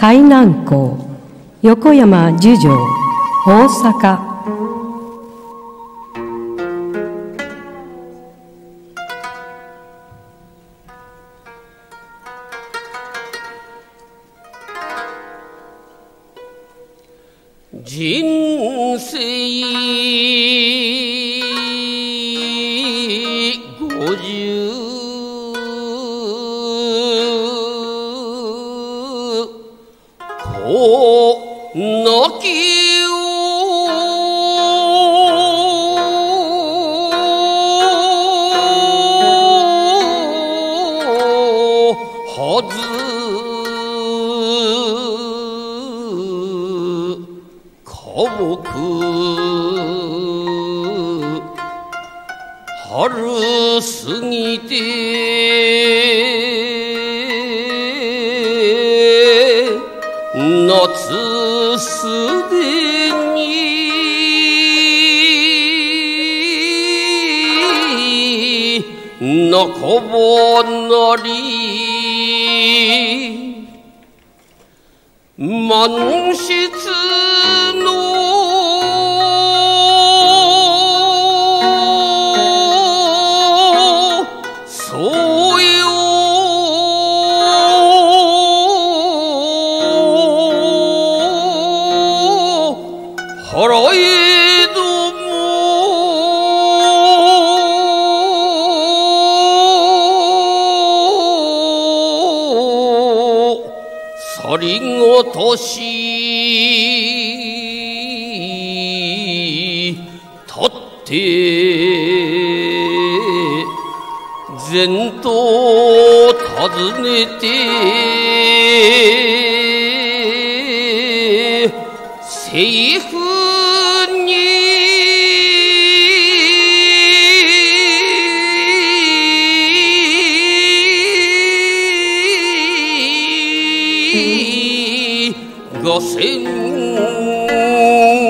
海南港横山樹城大阪。 人生50こなきをはず花木春過ぎて夏すでに半ばなり満室の腹へども去りごとし立って前途尋ねて政府五千